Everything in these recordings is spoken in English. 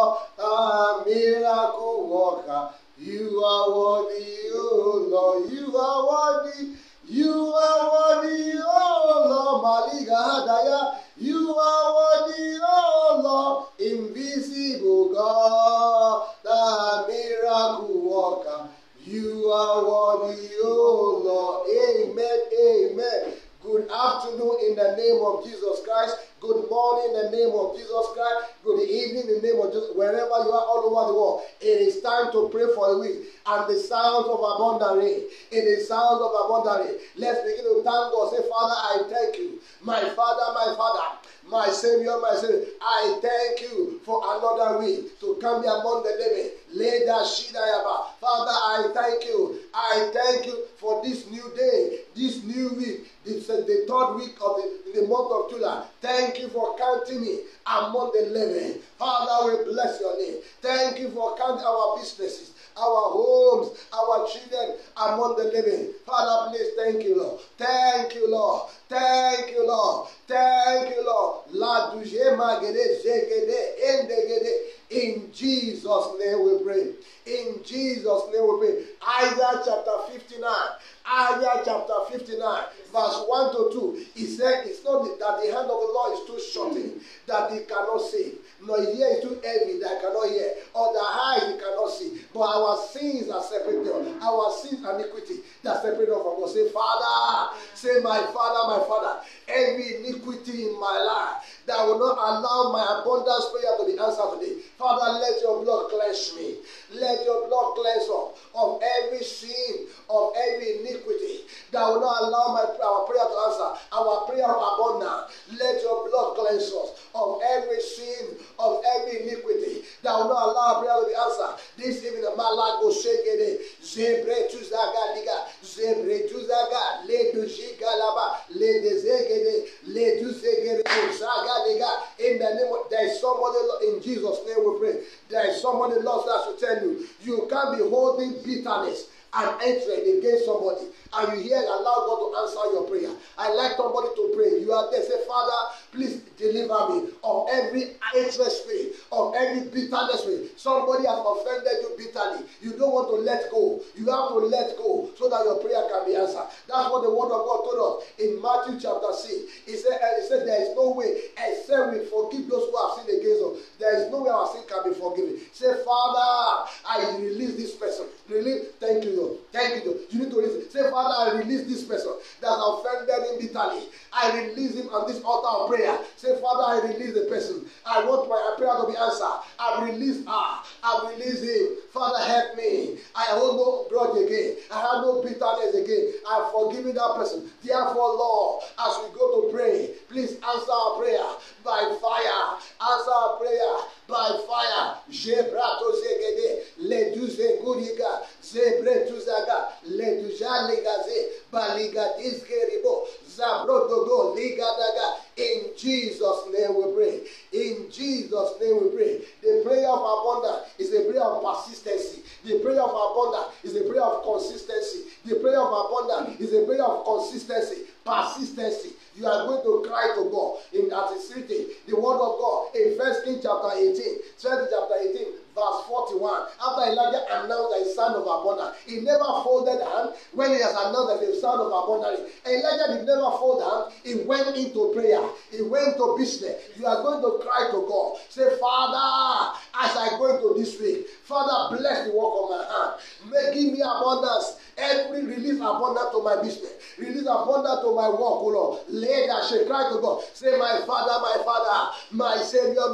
a miracle worker. You are worthy, oh Lord. You are worthy. You are worthy, oh Lord. Maliga Hadaya. You are worthy, oh Lord. Invisible God, the miracle worker. You are worthy, oh Lord. Amen. Amen. Good afternoon in the name of Jesus Christ. Good morning in the name of Jesus Christ. Good evening in the name of Jesus. Wherever you are all over the world, it is time to pray for the week. And the sounds of abundant rain. It is sounds of abundant rain. Let's begin to thank God. Say, Father, I thank you. My Father, my Father. My Savior, my Savior, I thank you for another week to come here among the living. Father, I thank you. I thank you for this new day, this new week. This is the third week of the month of July. Thank you for counting me among the living. Father, we bless your name. Thank you for counting our businesses, our homes, our children among the living. Father, please thank you, Lord. Thank you, Lord. Thank you, Lord. Thank you, Lord. In Jesus' name we pray. In Jesus' name we pray. Isaiah chapter 59. Isaiah chapter 59, verse 1 to 2. He said, it's not that the hand of the Lord is too short that he cannot save, nor his ear is too heavy that he cannot hear, or the eyes he cannot see. But our sins are separated. Our sins and iniquity that separate us from God. Say, Father, say, my Father, every iniquity in my life that will not allow my abundance prayer to be answered today. Father, let your blood cleanse me. Let your blood cleanse us of every sin, of every iniquity that will not allow our prayer to answer. Our prayer of abundance. Let your blood cleanse us of every sin, of every iniquity that will not allow our prayer to be answered. This evening, Malago Shegede, Zebre Tuzaga Liga, Zebre Tuzaga, Le Dujigalaba, Le Dezegede, Le Duzegede, Zaga Liga. In the name of, there is somebody in Jesus' name we pray. There is somebody lost us to tell you, you can't be holding bitterness and hatred against somebody, and you hear allow God to answer your prayer. I like somebody to pray. You are there, say, Father, please deliver me of every hatred spirit, of every bitterness spirit. Somebody has offended you bitterly. You don't want to let go. You have to let go so that your prayer can be answered. That's what the word of God told us in Matthew chapter 6. He said there is no way except we forgive those who have sinned against us. There is no way our sin can be forgiven. Say, Father, I release this person. Release. Thank you, Lord. Thank you, Lord. You need to listen. Say, Father, I release this person that has offended him bitterly. I release him on this altar of prayer. Say, Father, I release the person. I want my prayer to be answered. I release her. I release him. Father, help me. I hold no grudge again. I have no bitterness again. I have forgiven that person. Therefore, Lord, as we go to pray, please answer our prayer by fire. Answer our prayer by fire. Jebrato zegede, le duze guriga, zebre tuzaga, le duja ligaze, baliga disgeribo, zabrodogo ligadaga. In Jesus' name we pray. In Jesus' name we pray. The prayer of abundance is a prayer of persistency. The prayer of abundance is a prayer of consistency. The prayer of abundance is a prayer of consistency, persistency. You are going to cry to God in at his city. The word of God in 1 Kings chapter 18, 20 chapter 18, verse 41. After Elijah announced that his son of abundance, he never folded hand when he has announced that the son of abundance. Elijah did never fold hand. He went into prayer. He went to business. You are going to cry to God. Say, Father, as I go into this week, Father, bless the work of my hand. Give me abundance. Every release abundance to my business. Release abundance to my work, O Lord. Later, she cry to God. Say, my Father, my Savior,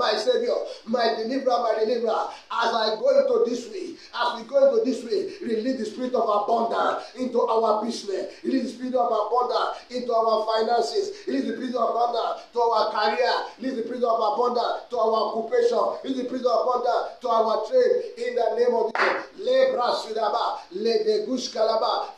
my deliverer. As I go into this week, as we go into this week, release the spirit of abundance into our business. Release the spirit of abundance into our finances. Release the spirit of abundance to our career. Release the spirit of abundance to our occupation. Release the spirit of abundance to our trade. In the name of Jesus. Father,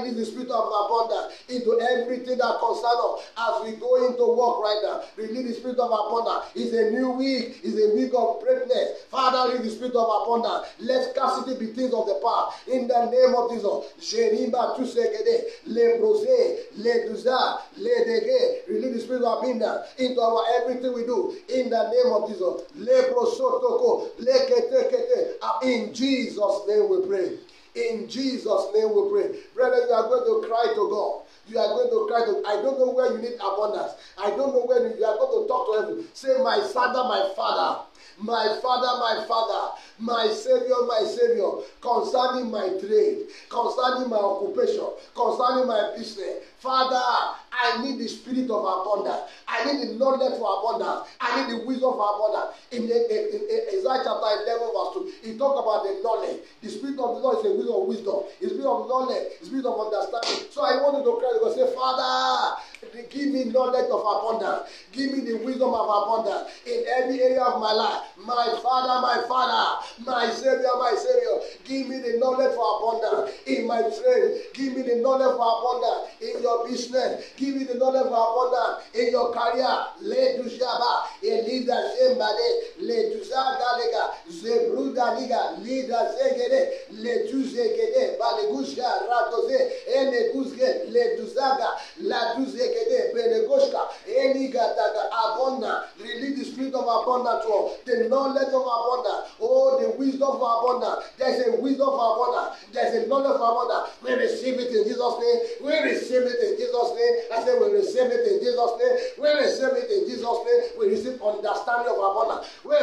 release the spirit of abundance into everything that concerns us as we go into work right now. Release the spirit of abundance. It's a new week. It's a week of greatness. Father, release the spirit of abundance. Let scarcity be things of the past. In the name of Jesus. Jerimba Tusegede, Le Brose, Le Duza, Le Dege. Release the spirit of abundance into our everything we do. In the name of Jesus. Le Brosotoko, Le Kete Kete. In Jesus' name we pray. In Jesus' name we pray. Brother, you are going to cry to God. You are going to cry to, I don't know where you need abundance. I don't know where you are going to talk to heaven. Say, my Father, my Father. My Father, my Father, my Savior, concerning my trade, concerning my occupation, concerning my business. Father, I need the spirit of abundance. I need the knowledge for abundance. I need the wisdom for abundance. In Isaiah chapter 11 verse 2, he talks about the knowledge. The spirit of the Lord is a wisdom of wisdom. The spirit of knowledge, the spirit of understanding. So I wanted to cry and say, Father, give me knowledge of abundance. Give me the wisdom of abundance in every area of my life. My Father, my Savior, give me the knowledge for abundance in my trade. Give me the knowledge for abundance in your business. Give me the knowledge for abundance in your career. Le Dujaba, Elida Zembade, Le Duzagalega, Zebruda Liga, Lida Zegede, Le Duzegede, Balegusha, Radoze, Ele Guzge, Le Duzaga, La Duzegede, Benegoshka, Eligataga, Abundance. Release the spirit of abundance to us. The knowledge of abundance. Oh, the wisdom for abundance. There's a wisdom for abundance. There's a knowledge for abundance. We receive it in Jesus' name. We receive it in Jesus' name. I say we receive it in Jesus' name. We receive it in Jesus' name. We receive understanding of abundance. We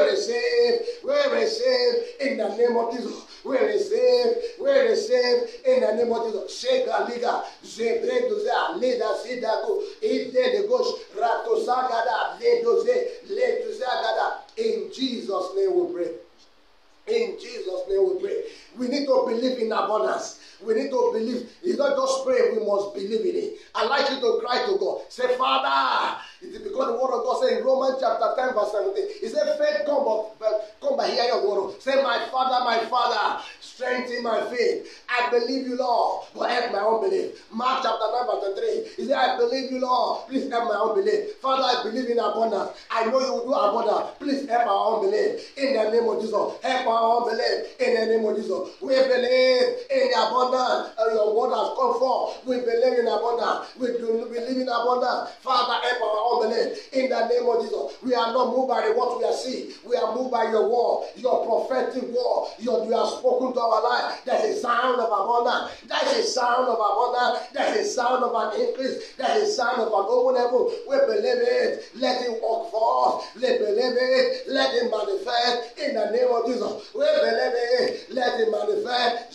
receive in the name of Jesus. We receive in the name of Jesus. Shega liga, zebreduza, leda sidago, ide de gosh, ratosagada, ledoze, leduzagada. In Jesus' name we pray. In Jesus' name we pray. We need to believe in abundance. We need to believe. It's not just pray, we must believe in it. I'd like you to cry to God. Say, Father, it is because the word of God says in Romans chapter 10 verse 17. He said, faith come by hearing of the word. Say, my Father, strengthen my faith. I believe you, Lord, but help my unbelief. Mark chapter 9 verse 3. He said, I believe you, Lord, please help my unbelief. Father, I believe in abundance. I know you will do abundance. Please help our unbelief. In the name of Jesus, help our unbelief. In the name of Jesus, we believe in the abundance. Your word has come forth. We believe in abundance. We believe in abundance. Father, help our unbelief. In the name of Jesus, we are not moved by what we are seeing. We are moved by your word, your prophetic word. You have spoken to our life. There's a sound of abundance. There's a sound of abundance. There's a sound of an increase. There's a sound of an open heaven. We believe it. Let it work for us. We believe it. Let it manifest in the name of Jesus. We believe it. Let it manifest.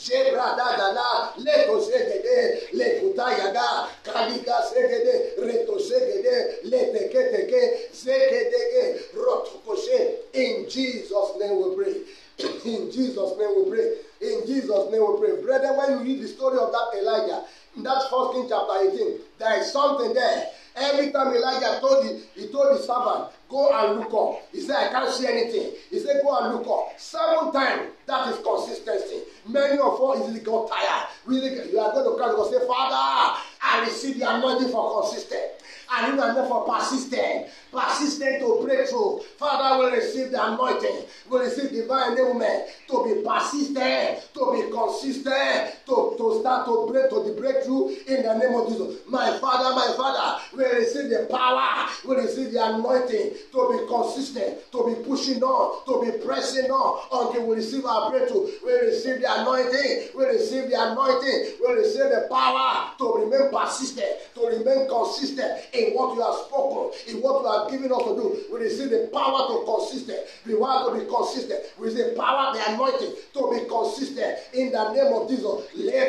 Leto segede, lekutayaga, kalika segede, reto segede, leteketeke, segedege, rotokoshe. In Jesus' name we pray. In Jesus' name we pray. In Jesus' name we pray. Brethren, when you read the story of that Elijah, in that 1 Kings chapter 18, there is something there. Every time Elijah he told the servant, go and look up. He said, I can't see anything. He said, go and look up. 7 times, that is consistency. Many of us easily got tired. You are going to cry and say, Father, I receive the anointing for consistent. I need an anointing for persistent. Persistent to breakthrough. Father, we receive the anointing. We receive divine enablement to be persistent, to be consistent, to start to break to the breakthrough in the name of Jesus. My Father, we receive the power. We receive the anointing to be consistent, to be pushing on, to be pressing on until we receive our breakthrough. We receive the anointing. We receive the anointing. We receive the power to remain persistent, to remain consistent in what you have spoken, in what you have given us to do. We receive the power to consistent. We want to be consistent. We receive the power, the anointing to be consistent in the name of Jesus.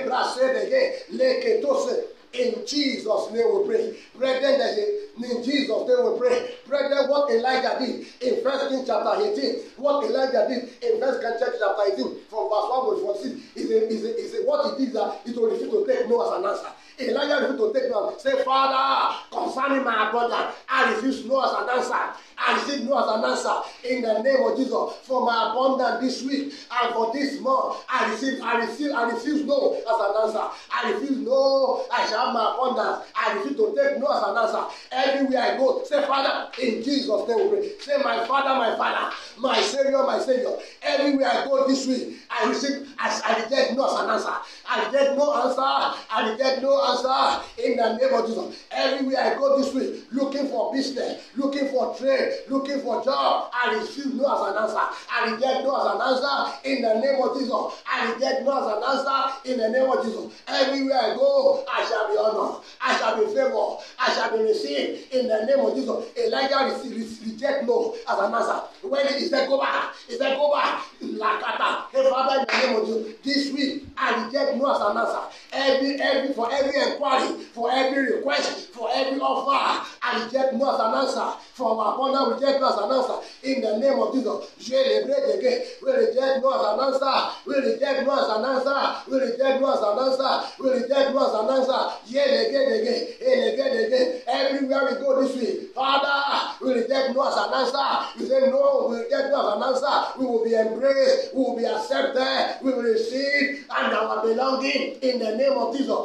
In Jesus' name we pray. Brethren, in Jesus' name we pray. Brethren, what Elijah did in 1 Kings chapter 18, what Elijah did in 1 Kings chapter 18, from verse 1 to 46, is what he did that he refused to take no as an answer. Elijah refused to take no. Say, Father, concerning my abundance, I refuse no as an answer. I receive no as an answer in the name of Jesus. For my abundance this week and for this month, I refuse no as an answer. I refuse no, I shall have my abundance. I refuse to take no as an answer. Everywhere I go, say, Father, in Jesus' name we pray. Say, my Father, my Savior, my Savior. Everywhere I go this week, I reject no as an answer. I reject no answer. I reject no answer in the name of Jesus. Everywhere I go this week, looking for business, looking for trade, looking for job, I receive no as an answer. I reject no as an answer in the name of Jesus. I reject no as an answer in the name of Jesus. Everywhere I go, I shall be honored. I shall be favored. I shall be received in the name of Jesus. Elijah reject no as an answer. When he said, go back, he said, go back. Lakata. Hey, Father, in the name of Jesus, this week, I reject no as an answer. For every inquiry, for every request, for every offer, I reject no as an answer. For our abundance, reject no as an answer. In the name of Jesus, we reject no as an answer. We reject no as an answer. We reject no as an answer. We reject no as an answer. Everywhere we go this week, Father, we reject no as an answer. We say no, we reject no as an answer. We will be embraced. We will be accepted. We will receive and our belonging in the name of Jesus.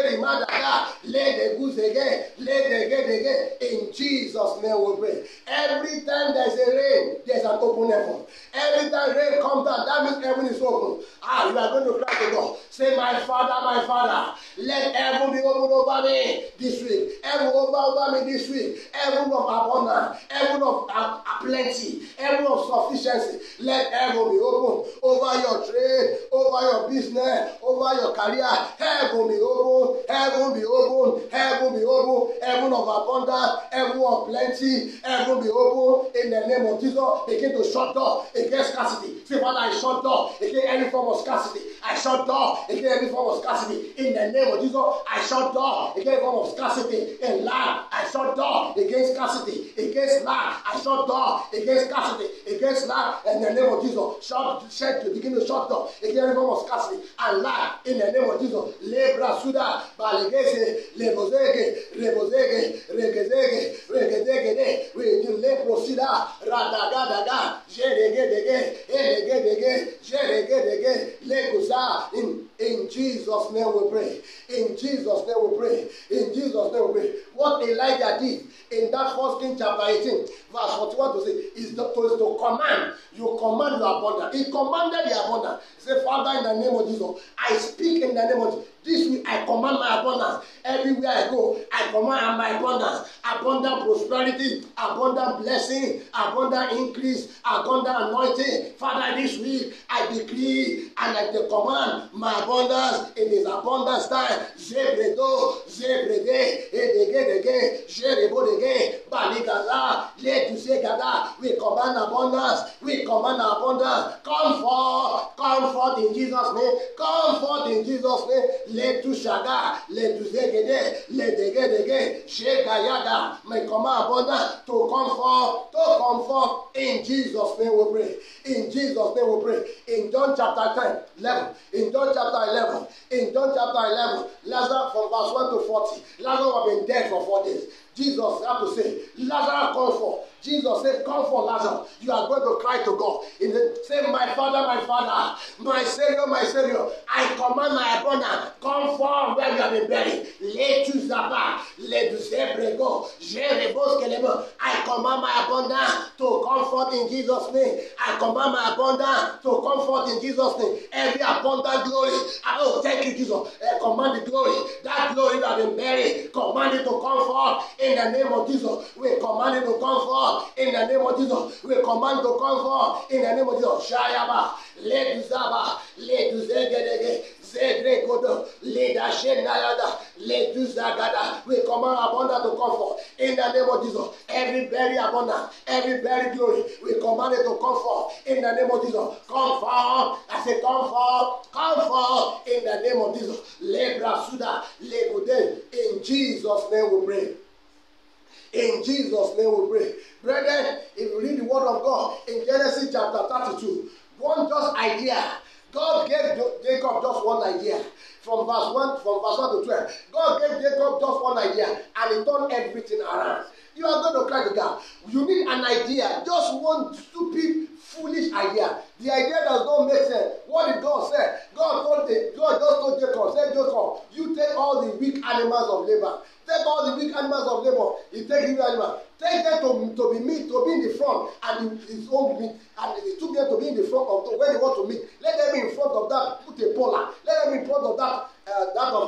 In Jesus' name we pray. Every time there's a rain, there's an open heaven. Every time rain comes down, that means heaven is open. You are going to cry to God. Say, my Father, let heaven be open over me this week. Heaven over me this week. Heaven of abundance, heaven of plenty, heaven of sufficiency. Let heaven be open over your trade, over your business, over your career. Heaven be open, heaven be open, heaven be open, heaven of abundance, heaven of plenty, heaven be open in the name of Jesus. Begin to shut door against scarcity. Say, Father, I shut door against any form of scarcity. I shut door against any form of scarcity in the name of Jesus. I shut door against any form of scarcity in land. I shut door against scarcity, against land. I shut door against scarcity, against land in the name of Jesus. Begin to shut door against any form of scarcity and land in the name of Jesus. Lebra suda, balegese, lebozege, rebozege, regezege, regezege, we do leprosida, radagadaga, jeregedege, elegedege, jeregedege, leguza. In Jesus' name we pray. In Jesus' name we pray. In Jesus' name we pray. What Elijah did in that 1 Kings chapter 18, verse 41 to say, is to command. You command your abundance. He commanded the abundance. He said, Father, in the name of Jesus, I speak in the name of Jesus. This week I command my abundance. Everywhere I go, I command my abundance. Abundant prosperity, abundant blessing, abundant increase, abundant anointing. Father, this week I decree and I command my abundance in His abundance time. Zebredo, zebrede, edegedege, jerebodege, baligaza, letuzegada. We command abundance. We command abundance. Come forth in Jesus' name. Come forth in Jesus' name. Let to shaga, let to zegede, let degedege, shegayada. May command abundance to come forth in Jesus' name we pray. In Jesus' name we pray. In John chapter 11, in John chapter 11, Lazarus from verse 1 to 40, Lazarus had been dead for 4 days. Jesus had to say, Lazarus, come forth. Jesus said, come forth, Lazarus. You are going to cry to God. Say, my Father, my Savior, I command my abundance. Come forth where you have been buried. I command my abundance to come forth in Jesus' name. I command my abundance to come forth in Jesus' name. Every abundant glory. Thank you, Jesus. I command the glory. That glory that has been buried. Command it to come forth in the name of Jesus. We command it to come forth in the name of Jesus. We command to come forth in the name of Jesus. Shayaba, Leduzaba, Leduzegedege, Zedregodo, Ledashenayada, Leduzagada. We command abundance to come forth in the name of Jesus. Every very abundance, every very glory, we command it to come forth in the name of Jesus. Come forth. I say, come forth in the name of Jesus. Lebra Suda, Legode. In Jesus' name we pray. In Jesus' name we pray. Brethren, if you read the word of God in Genesis chapter 32, one just idea. God gave Jacob just one idea. from verse 1 to 12. God gave Jacob just one idea and he turned everything around. You are going to cry to God. You need an idea, just one stupid, foolish idea. The idea does not make sense. What did God say? God just told Jacob, said Jacob, you take all the weak animals of Laban. Take all the weak animals of Laban. He takes the animals. Take them to be meat, to be in the front, and his own meat. And he took them to be in the front of when they want to meet. Let them be in front of that. Put a polar. Let them be in front of that of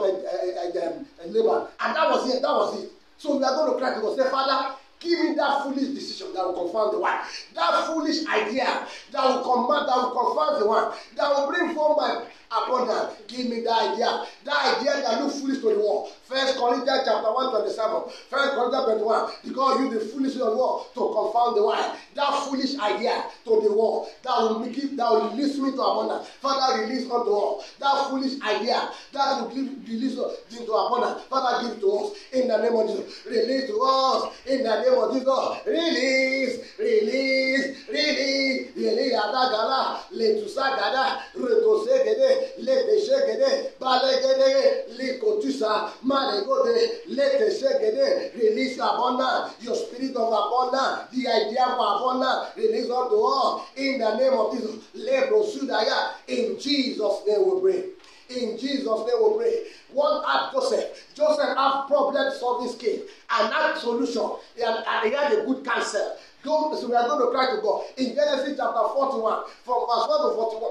Laban. And that was it. That was it. So we are going to cry to God. Say, Father, give me that foolish decision that will confound the one. That foolish idea that will confound the one. That will bring forth my abundance. Give me that idea. That idea that looks foolish to the world. 1 Corinthians chapter 1:27. 1 Corinthians 21. Because use the foolishness of the world to confound the wise. That foolish idea to the world that will release me to abundance. Father, release unto all. That foolish idea that will release into abundance. Father, give to us in the name of Jesus. Release to us in the name of Jesus. Release, release, release. Release adagala, letusagada, retosegede, leteshegede, balegede, likotusa, malegode, leteshegede. Release abundance, your spirit of abundance, the idea of abundance, release unto all in the name of Jesus. Lebrosudaya, in Jesus' name we pray. In Jesus' name we pray. One asked Joseph. Joseph had problem solving skill and had solution. And he had a good counsel. So we are going to cry to God. In Genesis chapter 41, from verse 1 to 41,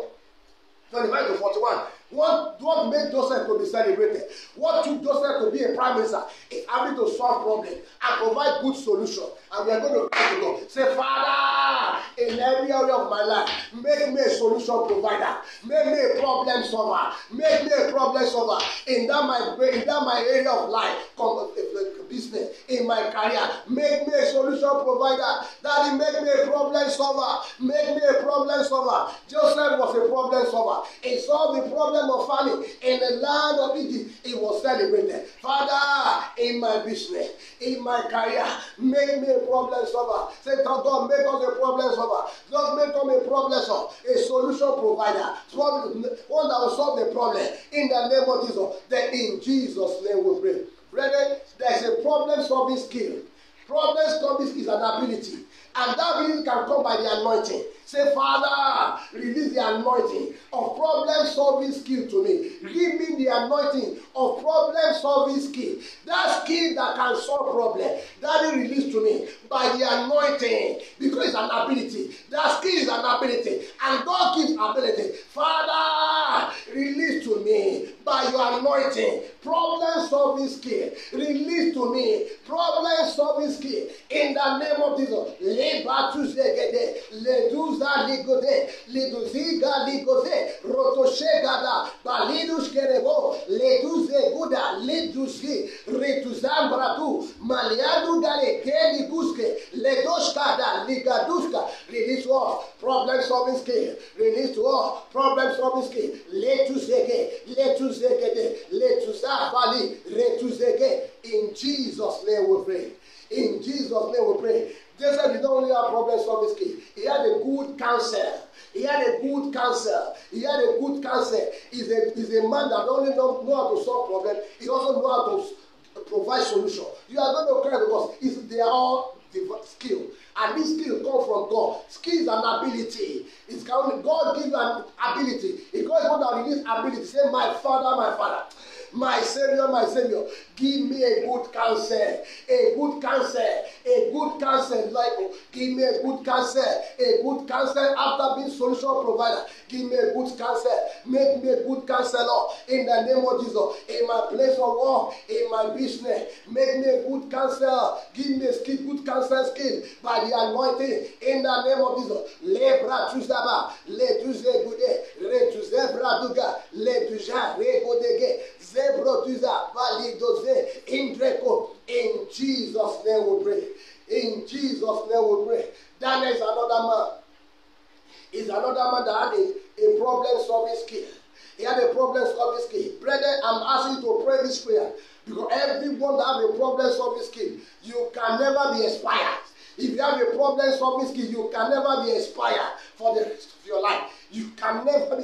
25 to 41. What made Joseph to be celebrated? What took Joseph to be a prime minister is having to solve problems and provide good solution. And we are going to pray to God. Say, Father, in every area of my life, make me a solution provider. Make me a problem solver. Make me a problem solver. In that my area of life, business, in my career, make me a solution provider. Daddy, make me a problem solver. Make me a problem solver. Joseph was a problem solver. He solved the problem of famine in the land of Egypt. He was celebrated. Father, in my business, in my career, make me a problem solver. Say to God, make us a problem solver. God, make us a problem solver, a solution provider, one that will solve the problem in the name of Jesus. Then in Jesus' name we pray. Brethren, there's a problem solving skill. Problem solving skill is an ability. And that ability can come by the anointing. Say, Father, release the anointing of problem solving skill to me. Give me the anointing of problem solving skill. That skill that can solve problems. That is released to me by the anointing. Because it's an ability. That skill is an ability. And God gives ability. Father, release to me by your anointing. Problem solving skill. Release to me problem solving skill. In the name of Jesus. Ligode, liduziga ligode, rotoshegada, balidus kerebo, leduze guda, liduzi, retuzambratu, maliadu gale, keli guske, ledoshkada, ligaduska, release to us, problem solving skill, release to us, problem solving skill, letuzege, letuzafali, retuzege, in Jesus' name we pray. In Jesus' name we pray. Joseph did not only have problem solving skill, he had a good counsel. He had a good counsel. He had a good counsel. He's a man that not only know how to solve problems, he also knows how to provide solution. You are going to cry because they are all skill. And this skill comes from God. Skill is an ability. It's God gives you an ability. If God is one that release ability, say, my Father, my Father. My Savior, give me a good counsel, a good counsel, a good counsel. Like, give me a good counsel, after being solution provider. Give me a good counsel, make me a good counselor in the name of Jesus. In my place of work, in my business, make me a good counselor. Give me a skill, good counsel skill by the anointing in the name of Jesus. Lebra tuzaba, le tuze gude, re tuze braduga, le tuja re godege. In Jesus' name we pray. In Jesus' name we pray. Daniel is another man. He's another man that had a problem solving skill. He had a problem solving skill. Brethren, I'm asking you to pray this prayer. Because everyone that has a problem solving skill, you can never be inspired. If you have a problem solving skill, you can never be inspired for the rest of your life. You can never be inspired.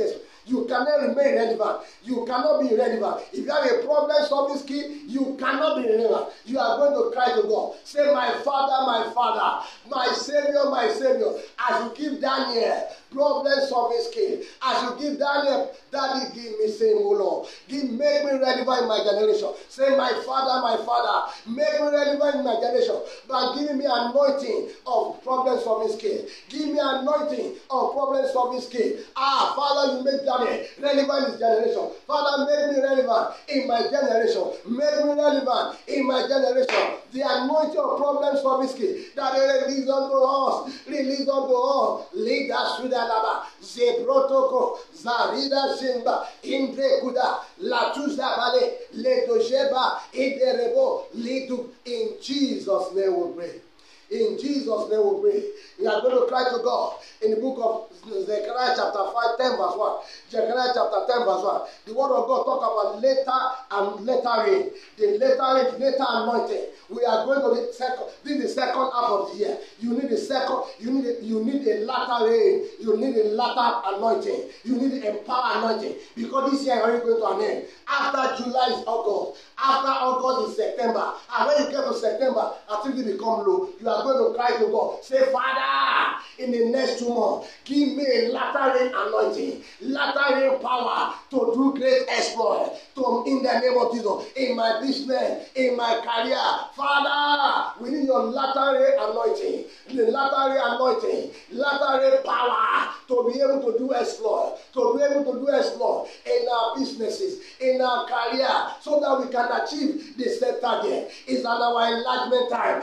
You cannot remain relevant. You cannot be relevant. If you have a problem-solving skill, you cannot be relevant. You are going to cry to God. Say, my Father, my Savior, as you give Daniel problem-solving skill, as you give Daniel, Daddy, give me same, oh Lord. Make me relevant in my generation. Say, my Father, make me relevant in my generation by giving me anointing of problem-solving skill. Give me anointing of problem-solving skill. Father, you make Daniel relevant in his generation. Father, make me relevant in my generation. Make me relevant in my generation. The anointing of problem-solving skill that they release unto us. Lead us through the lava. Zebrotoko, Zarida Simba, Indre Kuda, Latuza Vale, Ledojeba, Iderebo, Lidu. In Jesus' name we pray. In Jesus' name we pray. We are going to cry to God in the book of Zechariah chapter 5, 10 verse 1. Zechariah chapter 10 verse 1. The word of God talk about later and later rain. The later anointing. We are going to the second. This is the second half of the year. You need a second. You need a latter rain. You need a latter anointing. You need an empower anointing, because this year is already going to an end. After July is August. After August is September. And when you get to September, activity become low. You are going to cry to God. Say, Father, in the next 2 months, give me a latter rain anointing, latter rain power to do great exploit. In the name of Jesus, in my business, in my career, Father, we need your latter rain anointing, the latter rain anointing, latter rain power to be able to do exploit, in our businesses, in our career, so that we can achieve the set target. It's on our enlargement time.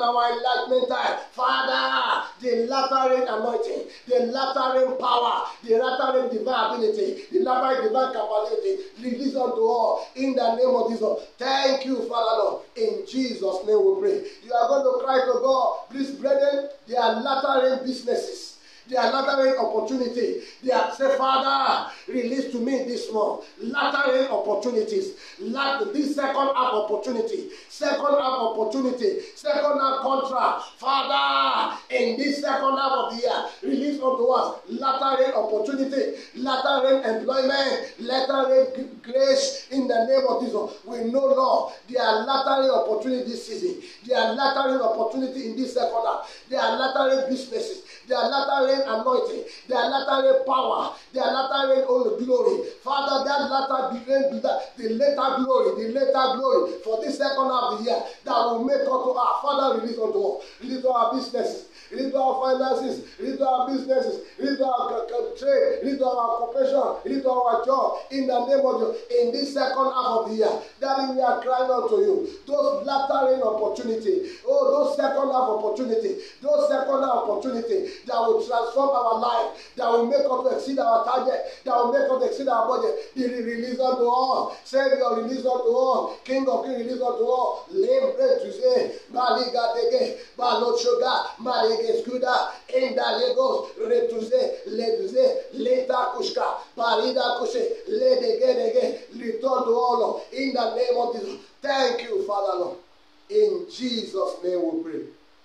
Father, the latter rain anointing, the latter rain power, the latter rain divine ability, the latter rain divine capacity, release unto all in the name of Jesus. Thank you, Father Lord. In Jesus' name we pray. You are going to cry to God. Please, brethren, there are latter rain businesses. There are latter rain opportunity. They are, say, Father, release to me this month latter rain opportunities. This second half opportunity, second half contract. Father, in this second half of the year, release unto us latter rain opportunity, latter rain employment, latter rain grace in the name of Jesus. We know, Lord, there are latter rain opportunity this season. There are latter rain opportunity in this second half. There are latter rain businesses. There are latter rain anointing. There are latter rain power. There are latter rain all glory. Father, that latter rain, the later glory for this second half of the year that will make us to our Father, release unto us. Release to our businesses. Release to our finances. Release to our businesses. Release to our trade. Release to our occupation. Release to our job. In the name of Jesus. In this second half of the year, that we are crying out to you. Those latter rain opportunity. Those second half opportunity. Those second half opportunity that will transform our life, that will make us exceed our target, that will make us exceed our budget. Be released unto all. Savior, release unto all. King of Kings, release unto all. Lembre tuze, Maliga dege, Balochoga, Malege skuda, Enda Legos, Retuze, Leduze, Leta Kushka, Barida Kushe, Ledege, return to all. In the name of Jesus. Thank you, Father Lord. In Jesus' name we pray.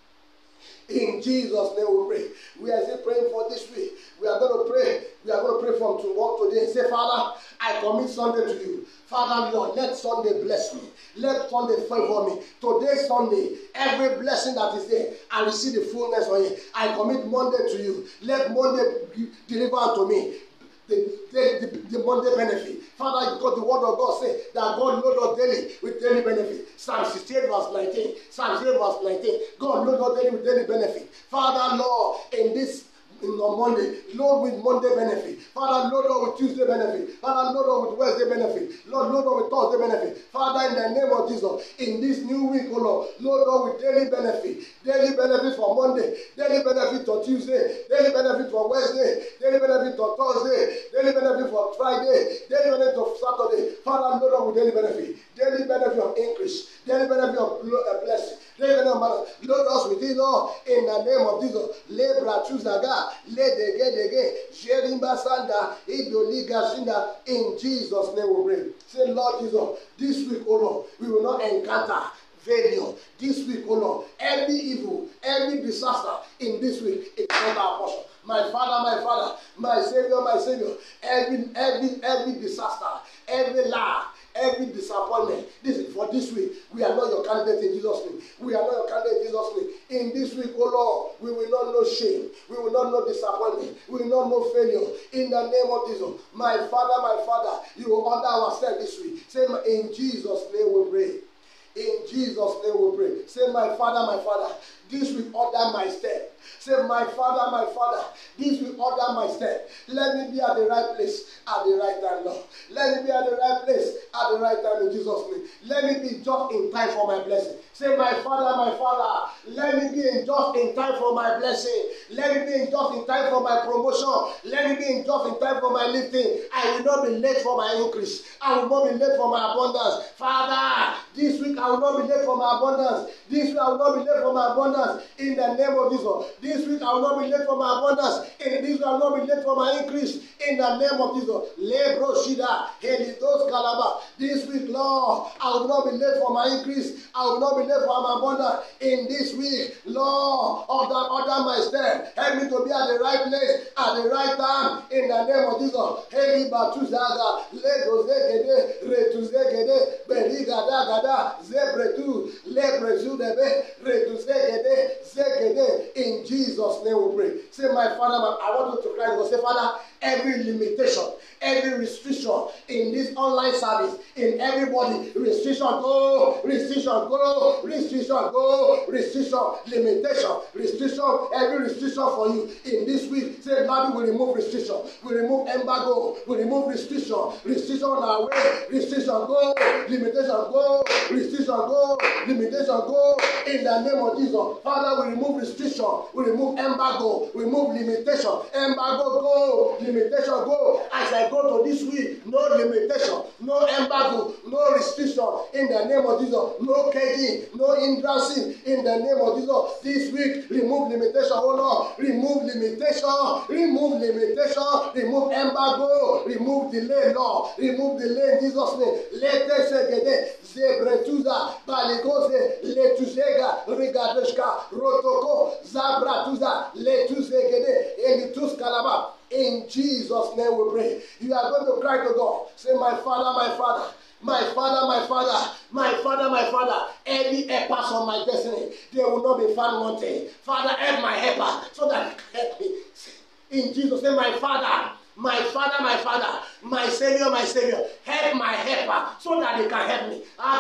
In Jesus' name we pray. We are still praying for this week. We are going to pray. We are going to pray from tomorrow today. Say, Father, I commit Sunday to you. Father, Lord, let Sunday bless me. Let Sunday favor me. Today, Sunday, every blessing that is there, I receive the fullness of it. I commit Monday to you. Let Monday deliver unto me the Monday benefit. Father, because the word of God says that God load us daily with daily benefit. Psalm 68 verse 19. Psalm 68 verse 19. God load us daily with daily benefit. Father, Lord, on Monday, Lord, with Monday benefit. Father, Lord, with Tuesday benefit. Father, Lord, with Wednesday benefit. Lord, with Thursday benefit. Father, in the name of Jesus, in this new week, oh Lord, with daily benefit. Daily benefit for Monday. Daily benefit for Tuesday. Daily benefit for Wednesday. Daily benefit for Thursday. Daily benefit for Friday. Daily benefit for Saturday. Father, Lord, with daily benefit. Daily benefit of increase. Daily benefit of blessing. Load us with it, Lord, in the name of Jesus. Lebra Chuzaga, Ledege, Jerimba Sanda, Idoliga Shinda. In Jesus' name we pray. Say, Lord Jesus, this week, oh Lord, we will not encounter failure. This week, oh Lord, every evil, every disaster in this week, it's not our portion. my Father, my Savior, every disaster, every lie, every disappointment. This is for this week. We are not your candidate in Jesus' name. We are not your candidate in Jesus' name. In this week, oh Lord, we will not know shame. We will not know disappointment. We will not know failure. In the name of Jesus, my Father, you will order our step this week. Say, in Jesus' name we pray. In Jesus' name we pray. Say, my Father, this will order my step. Say, my Father, this will order my step. Let me be at the right place at the right time, Lord. Let me be at the right place at the right time in Jesus' name. Let me be just in time for my blessing. Say, my Father, let me be just in time for my blessing. Let me be just in time for my promotion. Let me be just in time for my lifting. I will not be late for my increase. I will not be late for my abundance. Father, this week I will not be late for my abundance. This week I will not be late for my abundance in the name of Jesus. This week I will not be late for my abundance. In this week I will not be late for my increase in the name of Jesus. Lebro Shida, Helidos Kalaba. This week, Lord, I will not be late for my increase. I will not be late for my abundance in this week. Lord, order my step. Help me to be at the right place at the right time in the name of Jesus. Heli Batuzaga, Lego Zegede, Retuzegede, Berigada Gada, Zebretu, Lebrezu Debe, Retuzegede, Zegede. In Jesus' name we pray. Say, my Father, I want you to cry. Say, Father, every limitation, every restriction in this online service, in everybody, restriction go, restriction go, restriction go, restriction, limitation, restriction, every restriction for you in this week. Say, Lord, we remove restriction, we remove embargo, we remove restriction, restriction on our way, restriction go, limitation go, restriction go, limitation go, in the name of Jesus. Father, we remove restriction, we remove embargo, we remove limitation, embargo go, limitation go. As I go to this week, no limitation, no embargo, no restriction in the name of Jesus, no caging, no hindrance in the name of Jesus. This week, remove limitation, oh Lord, remove limitation, remove limitation, remove embargo, remove delay, Lord, remove delay in Jesus' name. Let us say, Zebretuza, Baligose, Letuzega, Rigadeshka, Rotoko, Zabratuza, Letuzegede, Elitus Kalaba. In Jesus' name we pray. You are going to cry to God. Say, my Father, every helpers on my destiny, they will not be found wanting. Father, help my helper so that you can help me. In Jesus' name, my Father, my Savior, help my helper so that they can help me.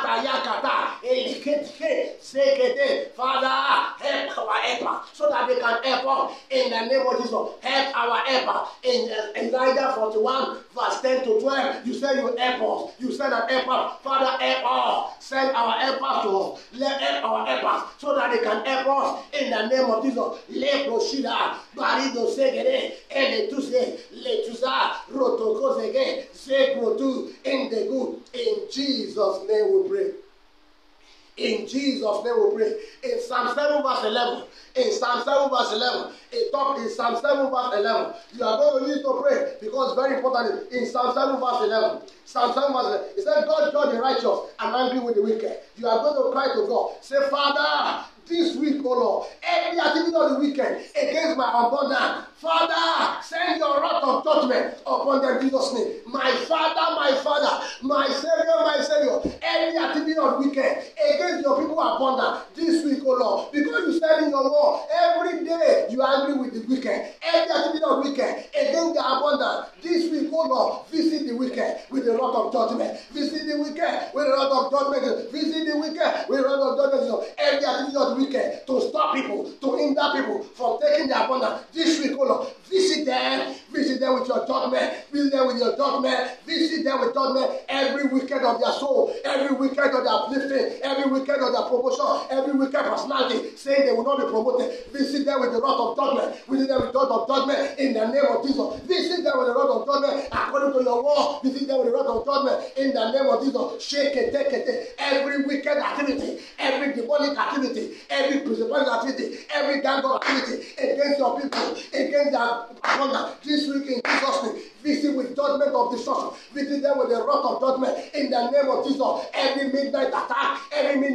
Father, help our helper so that they can help us in the name of Jesus. Help our helper. In Isaiah 41, verse 10 to 12, you said you help us. You said that help us. Father, help us. Send our helpers to us. Let help our helpers so that they can help us in the name of Jesus. Le Proshida, Barido Segere, Eletuse, Letuza, Rotokozege, Zegrotu, Indegu. In Jesus' name we pray. In Jesus' name we pray. In Psalm 7 verse 11. In Psalm 7 verse 11. In Psalm 7 verse 11. You are going to use to pray because it's very important. In Psalm 7 verse 11. Psalm 7 verse 11. It says, God judge the righteous and angry with the wicked. You are going to cry to God. Say, Father, this week, oh Lord, every activity of the weekend against my abundance, Father, send your wrath of judgment upon them in Jesus' name. My Father, my Savior, every activity of the weekend against your people abundant this week, oh Lord, because you said in your word, every day you are angry with the wicked. Every activity of the weekend against the abundant this week, oh Lord, visit the wicked with the wrath of judgment. Visit the wicked with the wrath of judgment. Visit the wicked with the wrath of judgment. Every activity of the wicked to stop people, to hinder people from taking their abundance this week, oh Lord, visit them with your judgment, visit them with your judgment, visit them with judgment, every wicked of their soul, every wicked of their uplifting, every wicked of their promotion, every wicked personality, saying they will not be promoted, visit them with the wrath of judgment, visit them with the wrath of judgment in the name of Jesus, visit them with the wrath of judgment according to your word, visit them with the wrath of judgment in the name of Jesus. Shake it, take it, every wicked activity, every demonic activity, every principality activity, every gang of activity against your people, against their abundance this week in Jesus' name. Visit with judgment of destruction. Visit them with the wrath of judgment in the name of Jesus. Every midnight attack, every midnight gang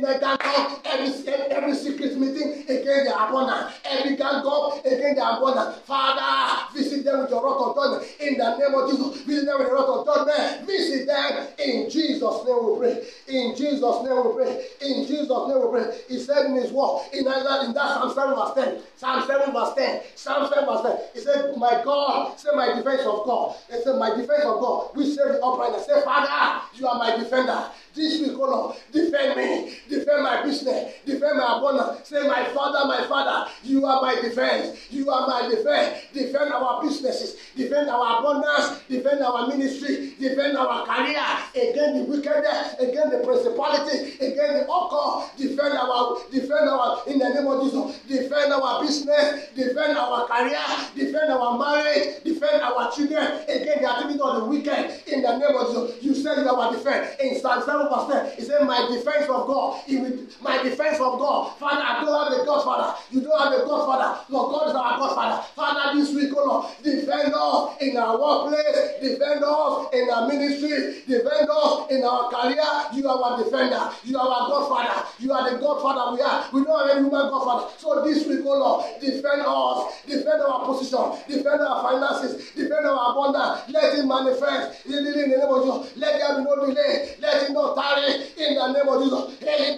gang, every secret meeting against their abundance, every gang up against their abundance. Father, visit them with your wrath of judgment in the name of Jesus. Visit them with your wrath of judgment. Visit them in Jesus' name we pray. In Jesus' name we pray. In Jesus' name we pray. He said in his word, in that Psalm 7 verse 10, Psalm 7 verse 10, Psalm 7 verse 10, he said, my God, say my defense of God. He said, my defense of God, we save the upright. Say, Father, you are my defender. This week, oh Lord, defend me, defend my business, defend my abundance. Say, my Father, you are my defense. You are my defense. Defend our businesses, defend our abundance, defend our ministry, defend our career against the wickedness, against the principality, against the occult. Defend our, in the name of Jesus, defend our business, defend our career, defend our marriage, defend our children against the activity of the wicked. In the name of Jesus, you said you are our defense. In Psalm 7 verse 10, he said, my defense of God, my defense of God. Father, I don't have a Godfather. You don't have a Godfather. Lord, God is our Godfather. Father, this week, oh Lord, defend us in our workplace, defend us in our ministry, defend us in our career. You are our defender. You are our Godfather. You are the Godfather we are. We don't have any human Godfather. So this week, oh Lord, defend us, defend our position, defend our finances, defend our abundance. Let it manifest in the name of Jesus. Let there be no delay. Let it not tarry in the name of Jesus.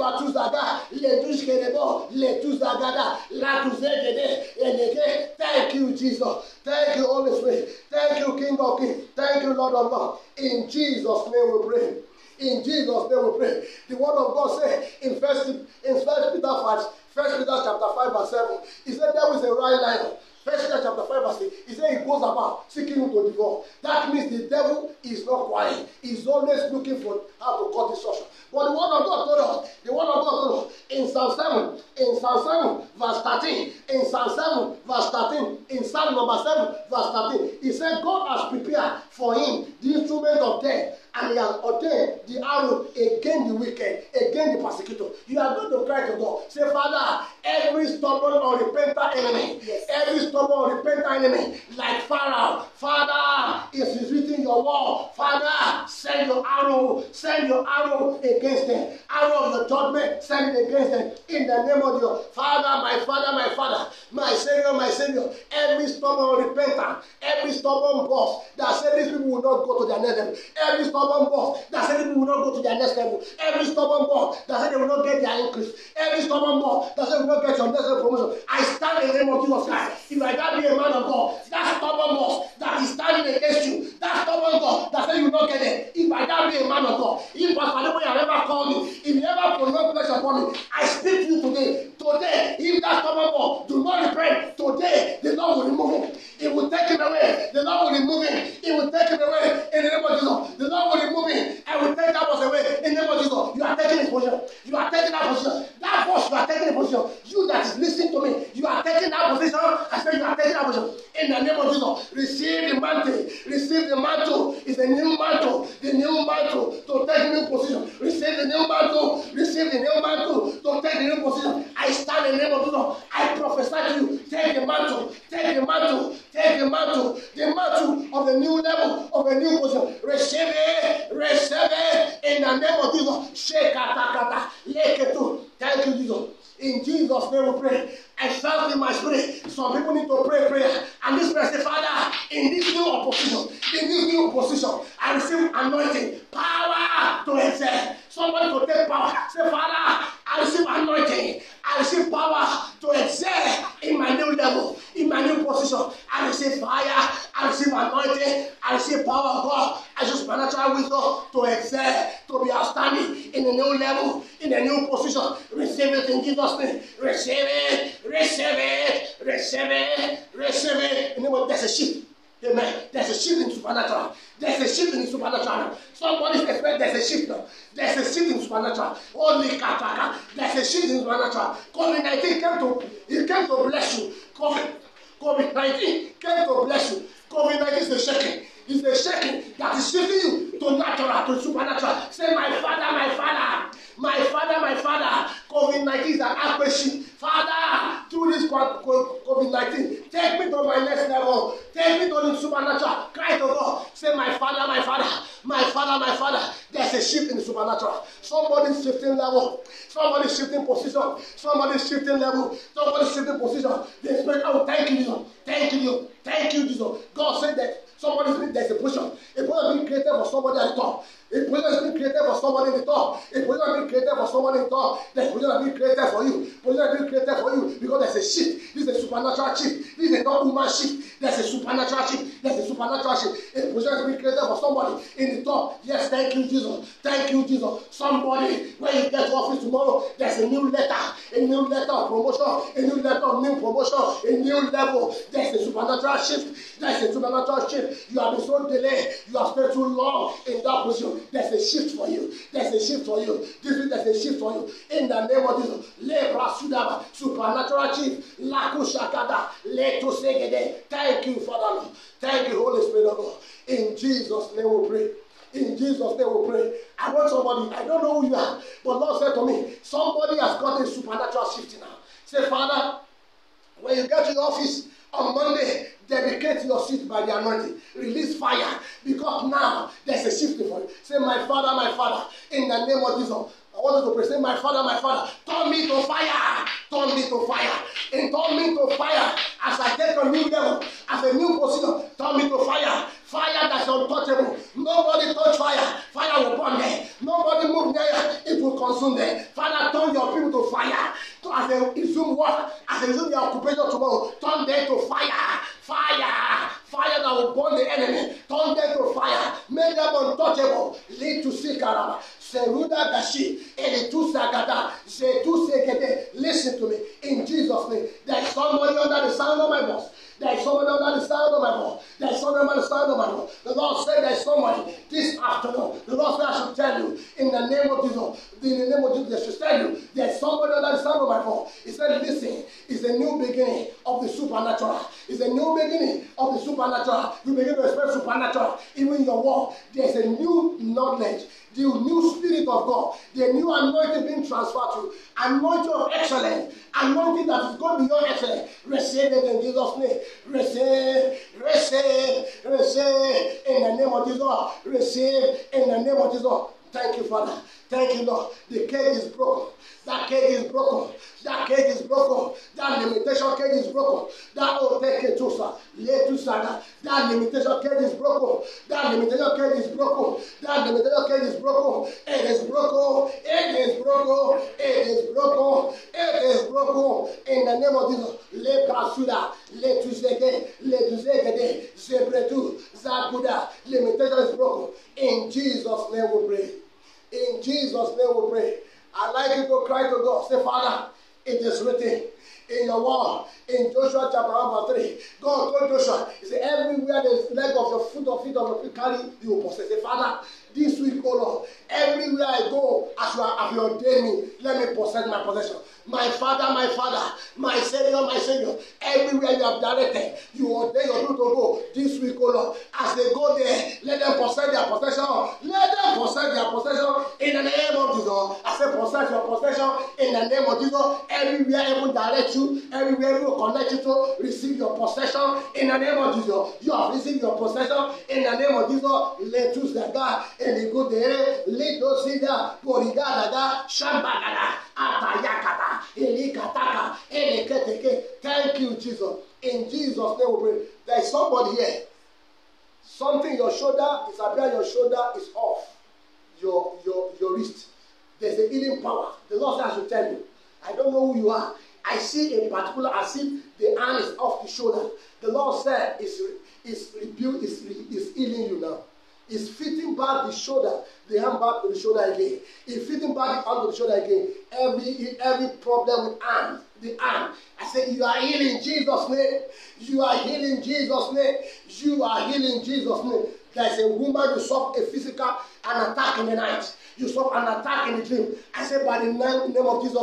Thank you, Jesus. Thank you, Holy Spirit. Thank you, King of Kings. Thank you, Lord of Lords. In Jesus' name we pray. In Jesus' name we pray. The word of God says in First Peter chapter 5 verse 7, he said there is a right lion. First Peter chapter 5 verse 8, he said he goes about seeking whom to devour. That means the devil is not quiet. He's always looking for how to cut destruction. But the word of God told us, in Psalm 7 verse 13, in Psalm 7 verse 13, in Psalm number 7 verse 13, he said God has prepared for him the instrument of death, and he has ordained the arrow against the wicked, against the persecutor. You are going to cry to God. Say, Father, every stubborn unrepentant enemy, every stubborn unrepentant enemy, like Pharaoh, Father, is written your word. Father, send your arrow against them. Arrow of the judgment, send it against them. In the name of your Father, my Savior, every stubborn unrepentant, every stubborn boss that said these people will not go to their next level, every stubborn boss that said people will not go to their next level, every stubborn boss that said they will not get their increase, every stubborn boss that said they will not get your next level promotion, I stand in the name of Jesus Christ. If I can't be a man of God, that stubborn boss that is standing against you, that stubborn God that said you will not get it, if I can't be a man of God, if Pastor Adeboye have ever called me, if you ever pronounce pleasure upon me, I speak to you today. Today, if that stubborn boss do not repent, today the Lord will remove him. It will take him away. The Lord will remove him. It will take him away in the name of Jesus. The Lord will remove him. I will take that boss away in the name of Jesus. You are taking his position. You are taking that position. That boss, you are taking the position. You that is listening to me, you are taking that position. I say you are taking that position in the name of Jesus. Receive the mantle. Receive the mantle. It's a new mantle. The new mantle to take new position. Receive the new mantle. Receive the new mantle to take the new position. I stand in the name of Jesus. I prophesy to you. Take the mantle. Take the mantle. Take the mantle. The mantle of the new level, of a new position. Receive it. Receive it in the name of Jesus. Shekatakata. Leketu. Thank you, Jesus. In Jesus' name we pray. I felt in my spirit, some people need to pray prayer. And this prayer say, Father, in this new position, I receive anointing, power to excel. Somebody to take power. Say, Father, I receive anointing. I receive power to excel in my new level, in my new position. I receive fire. I receive anointing. I receive power of God. I receive supernatural wisdom to excel, to be outstanding in a new level, in a new position. Receive it in Jesus' name. Receive it. Receive it. Receive it. Receive it. You know what? There's a shift. Amen. There's a shift in supernatural. There's a shift in supernatural. Somebody's expect there's a shift now. There's a shift in supernatural. Only kataka. There's a shift in supernatural. COVID-19 came to bless you. COVID-19 came to bless you. COVID-19 is the shaking. It's the shaking that is shifting you to natural, to supernatural. Say, my Father, my Father. My Father, my Father. COVID-19 is an accuracy. Father, through this COVID-19, take me to my next level. Take me to the supernatural. Cry to God. Say, my Father, my Father. My Father, my Father. There's There's a shift in the supernatural. Somebody's shifting level. Somebody's shifting position. Somebody's shifting level. Somebody's shifting position. The Spirit, oh, thank you, Jesus. Thank you. Thank you, Jesus. God said that there's a position. A position being created for somebody at the top. A position is being created for somebody in the top. A position is being created for somebody in the top. There's a position being created for you. Position is being created for you because there's a shift. This is a supernatural shift. This is a non-human shift. There's a supernatural shift. There's a supernatural shift. A position is being created for somebody in the top. Yes, thank you, Jesus. Thank you, Jesus. Somebody, when you get to office tomorrow, there's a new letter of promotion, a new letter of new promotion, a new level. There's a supernatural shift. There's a supernatural shift. You have been so delayed. You have stayed too long in that position. There's a shift for you. There's a shift for you. This week there's a shift for you. In the name of Jesus. Lebra Sudaba, supernatural shift. Lakushakada, Letosegede. Thank you, Father Lord. Thank you, Holy Spirit of God. In Jesus' name we pray. In Jesus' name we pray. I want somebody, I don't know who you are, but Lord said to me, somebody has got a supernatural shift now. Say, Father, when you get to your office on Monday, dedicate your seat by the anointing. Release fire, because now there's a shift for you. Say, my Father, in the name of Jesus. I want you to pray. Say, my Father, turn me to fire. Turn me to fire. And turn me to fire as I take a new level, as a new position. Turn me to fire. Fire that's untouchable. Nobody touch fire. Fire will burn them. Nobody move there. It will consume them. Father, turn your people to fire. As they resume work, as they resume their occupation tomorrow, turn them to fire. Fire. Fire that will burn the enemy. Turn them to fire. Make them untouchable. Lead to Sikaraba. Seruda Gashi. Elitu Sagada. Zetu Segede. Listen to me. In Jesus' name. There is somebody under the sound of my voice. There is somebody under the sound of my voice. There is somebody under the sound of my voice. The Lord said there is somebody this afternoon. The Lord said I should tell you in the name of Jesus. In the name of Jesus, I should tell you there is somebody under the sound of my voice. He said, listen, it's a new beginning of the supernatural. It's a new beginning of the supernatural. You begin to expect supernatural. Even in your walk, there's a new knowledge. The new spirit of God, the new anointing being transferred to you, anointing of excellence, anointing that is going beyond excellence. Receive it in Jesus' name. Receive in the name of Jesus. Receive in the name of Jesus. Thank you, Father. Thank you, Lord. The cage is broken. That cage is broken. That cage is broken. That limitation cage is broken. That that limitation cage is broken. That limitation cage is broken. That limitation cage is broken. It is broken. It is broken. It is broken. It is broken. In the name of Jesus. Le Prasuda. Le Tuzege. Le Tuzege. Zebretu. Zaguda. Limitation is broken. In Jesus' name we pray. In Jesus' name we pray. I'd like you to cry to God. Say, Father, it is written in your word, in Joshua chapter 1 verse 3. God told Joshua, he said, everywhere the leg of your foot or feet of your feet carry, you will possess. Say, Father, this week, oh Lord, everywhere I go, as you have ordained me, let me possess my possession. My Father, my Savior, everywhere you have directed, you ordain your people to go this week, oh Lord. As they go there, let them possess their possession. Let them possess their possession in the name of Jesus. I say, possess your possession in the name of Jesus. Everywhere heaven direct you, everywhere you connect you to, receive your possession in the name of Jesus. You have received your possession in the name of Jesus. Let us God. Eligode, Litosida, Borigada, Shambagada, Atayakata, Elikataka, Eleketeke. Thank you, Jesus. In Jesus' name we pray. There is somebody here. Something your shoulder is appearing, your shoulder is off. Your wrist. There's a healing power. The Lord said I should tell you. I don't know who you are. I see a particular, as if the hand is off the shoulder. The Lord said is healing you now. Is fitting back the shoulder, the hand back to the shoulder again. Is fitting back the hand to the shoulder again. Every problem with hand, the hand. I say you are healing in Jesus' name. You are healing in Jesus' name. You are healing in Jesus' name. There is a woman who suffered a physical an attack in the night. You suffered an attack in the dream. I say by the name of Jesus Christ,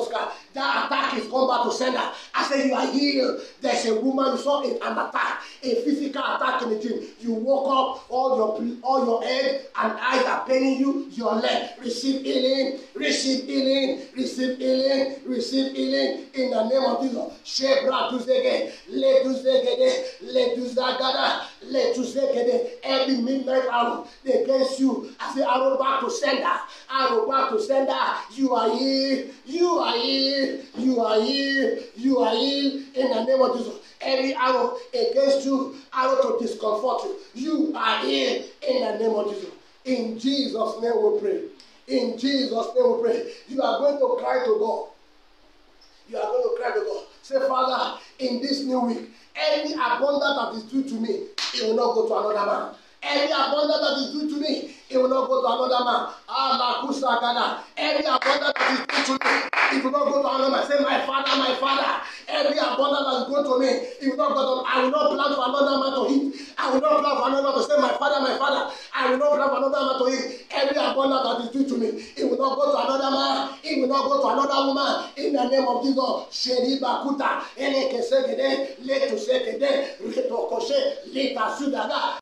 That attack is come back to sender. I say you are healed. There's a woman, you saw it, an attack, a physical attack in the gym. You woke up, all your head and eyes are paining you, your leg. Receive healing, receive healing, receive healing, receive healing in the name of Jesus. Shebra to zege, let to zegede, let to zagada, let to zegede. Every midnight arrow against you, I say arrow back to sender, arrow back to sender. You are healed, you are healed, you are healed, you are healed in the name of Jesus. Every arrow against you, arrow to discomfort you, you are healed in the name of Jesus. In Jesus' name we pray. In Jesus' name we pray. You are going to cry to God. You are going to cry to God. Say, Father, in this new week, any abundance that is due to me, it will not go to another man. Any abundance that is due to me, it will not go to another man. Every abundance that is due to me, it will not go to another man. Say, my Father, every abundance that is going to me, it will not go to. I will not plan for another man to eat. I will not plan for another man to say, my Father, I will not plan for another man to eat. Every abundance that is due to me, it will not go to another man. It will not go to another woman. In the name of Jesus, Sheriba Kuta, Eleke Segede, Leto Segede, Reto Koshe, Leta Sudaga.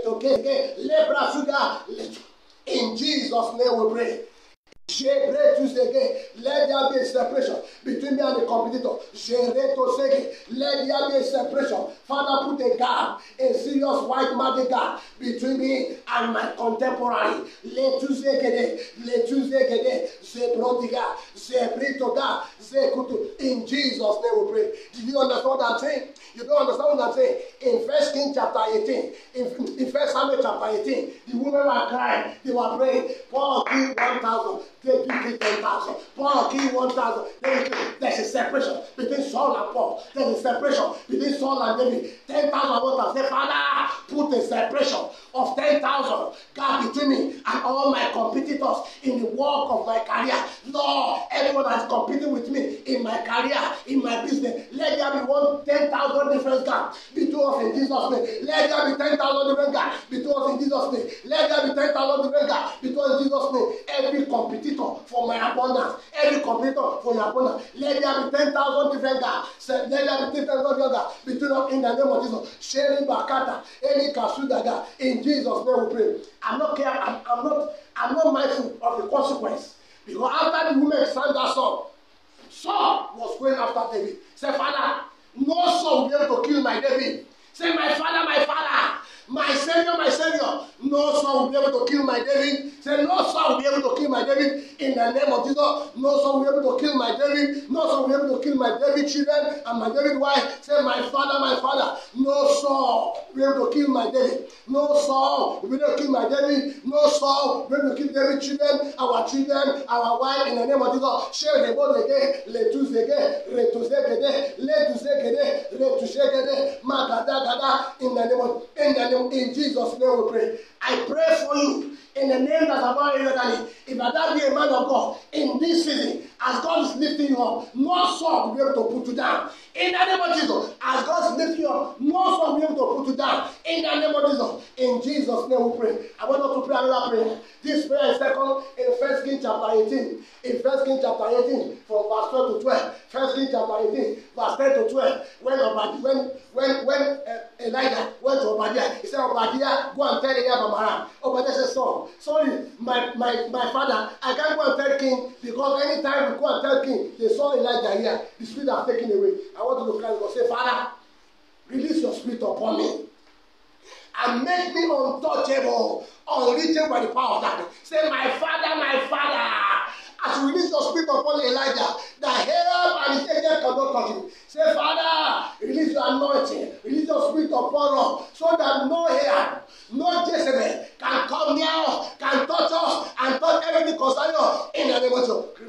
In Jesus' name we pray. Let there be a separation between me and the competitor. Let there be a separation. Father, put a gap, a serious white magic gap between me and my contemporary. In Jesus' name we pray. Did you understand what I'm saying? You don't understand what I'm saying? In 1 Kings chapter 18, in 1 Samuel chapter 18, the women were crying, they were praying, Paul killed 1,000, David killed 10,000. Paul killed 1,000. There's a separation between Saul and Paul. There's a separation between Saul and David. 10,000 waters. Say, Father, put a separation of 10,000 gap between me and all my competitors in the work of my career. Lord, everyone that's competing with me in my career, in my business, let there be 10,000 different gaps between us in Jesus' name. Let there be 10,000 different gaps between us in Jesus' name. Let there be 10,000 different gaps between us in Jesus' name. Every competitor for my abundance, every competitor for your abundance, let there be 10,000 different gaps. Let there be 10,000 different gaps between us in the name of Jesus. Sharing Bakata, any Kasudaga, in Jesus' name we pray. I'm not mindful of the consequence. Because after the women sang that song, Saul was going after David. Say, Father, no Saul will be able to kill my David. Say, my Father, my Savior, no Saul will be able to kill my David. Say, no Saul will be able to kill my David in the name of Jesus. No Saul will be able to kill my David. No Saul will be able to kill my David children and my David wife. Say, my Father, no Saul will be able to kill my David. No Saul will be able to kill my David. No Saul will be able to kill David children, our wife, in the name of Jesus. Share the body again. Let us again. In Jesus' name we pray. I pray for you in the name that's above every other name. If that be a man of God in this season, as God is lifting you up, no sword will be able to put you down. In the name of Jesus, as God is lifting you up, no sword will be able to put you down. In the name of Jesus, in Jesus' name we pray. I want us to pray another prayer. This prayer is second in 1 Kings chapter 18. In 1 Kings chapter 18, from verse 12 to 12. 1 Kings chapter 18, verse 10 to 12. When Elijah went to Obadiah, he said, Obadiah, go and tell Ahab Amaram. Obadiah said, sorry, my father, I can't go and tell king, because anytime we go and tell king, they saw Elijah here, the spirit has taken away. I want you to cry and say, Father, release your spirit upon me and make me untouchable, unreachable by the power of darkness. Say, my Father, as you release your spirit upon Elijah, the help and his angel cannot touch him. Say, Father, release your anointing, release your spirit upon us, so that no Ahab, no Jezebel can come near us, can touch us, and touch everything concerning us. In the name of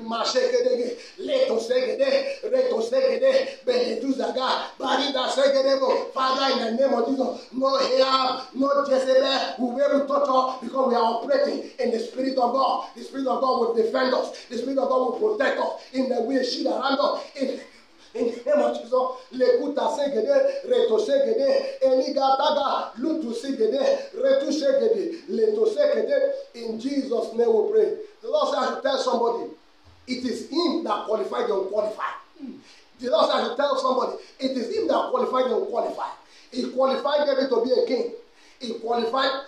Jesus. Father, in the name of Jesus, no Ahab, no Jezebel will be able to touch us, because we are operating in the Spirit of God. The Spirit of God will defend us. The Spirit of God will protect us in the way shield around us. In the name of Jesus, Lekuta Segede, Reto Segede, Eligataga, Lutu Segede, Retu Segede, Leto Segede. In Jesus' name we pray. The Lord says to tell somebody, it is him that qualified the unqualified. The Lord said to tell somebody, it is him that qualified the unqualified. He qualified David to be a king. He qualified